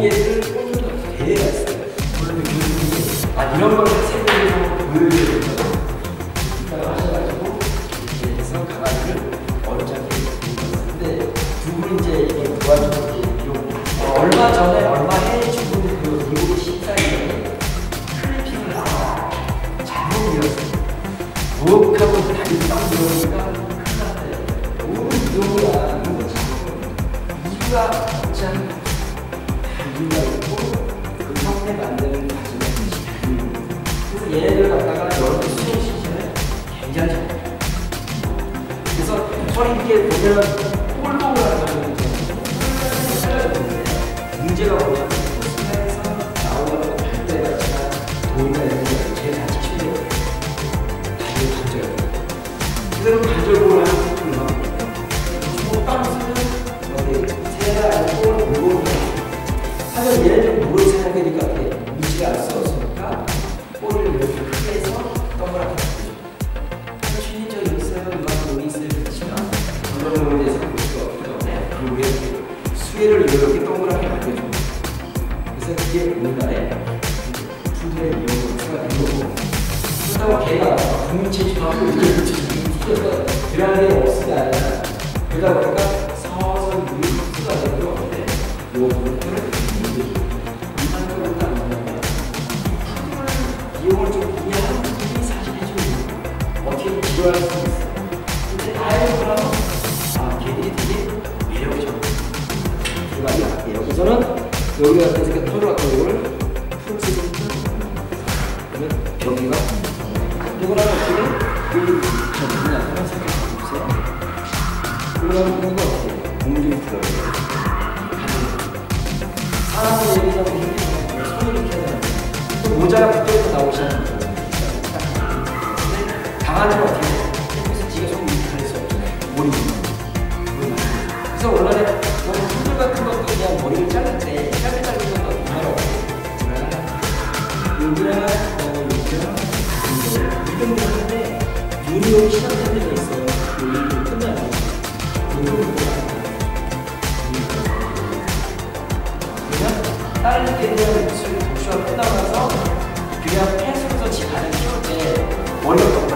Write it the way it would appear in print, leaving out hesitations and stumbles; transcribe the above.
얘를 꽂는 거 되게 있어요. 물론 교수님이 이런 걸 세계적으로 보여줘야 된다고 하셔가지고 이렇게 해서 강아지를 어렵게 근데 두 분 이제 이게 도와주는 게 얼마 전에 얼마 해에 죽은 그 미국의 식사에 클리핑을 잘못 이었어요. 부엌하고 다리 딱 들어오니까 큰일 났어요. 너무 위험이야. 이유가 참 이유가 있고 그 형태 만드는 과정에 그래서 얘네들 갖다가 여러 수행 시즌을 굉장히 잘해요. 그래서 서린게 보면 폴로우라는 거는 문제가 뭐냐면 코스타에서 나오는 발대가 도움이 되는 게 제일 잘 치려요. 다리를 던져야 돼요. 그대로 던져보고 하는 주먹 빵스는 새가 알고 물고 하지만 얘네들 뭘 생각하니까 위치가 안 썩었으니까 볼을 이렇게 크게 해서 동그랗게 만들죠. chuy인적이 있어요. 음악 논이 있어요. 그렇지만 그런 부분에 대해서 볼 수가 없기 때문에 그리고 이렇게 수혜를 이렇게 동그랗게 만들어줍니다. 그래서 그게 오늘날의 푸드의 이용을 되는 거고 그렇다고 걔가 국민체육하고 이렇게 이런 게 없으냐 아니라 그러다 보니까 서서히 물이 흡수가 되는 건데 이 부분을 이만큼은 딱 뭐냐면 푸드를 이용을 좀 이해하는 분들이 사실 해주는 어떻게 지도할 수 있어요. 근데 다행히도 걔들이 되게 매력적이에요. 여기서는 여기가 이렇게 털어갖고 이걸 풀스부터 그러면 여기가 이거랑 어떻게 여기 저 그냥 한번 생각해보세요. 그러면 이거 어떻게 공중이 들어가요. 사람을 여기서 손을 이렇게 하는 또 모자가 그쪽에서 나오시는 거예요. 강아지는 어떻게 해요? 여기서 지가 손을 이렇게 할 수 없잖아요. 머리 그래서 원래 풀 같은 것도 그냥 머리를 자를 때 짧게 자르는 것도 정말 여기랑 이런 거 하는데 유리용 시간대가 있어요. 여기 끝나요. 그러면 다른 때 대한 목소리 독쇼가 끝나면서 그냥 펜슬에서 지 발을 키울 때 머리가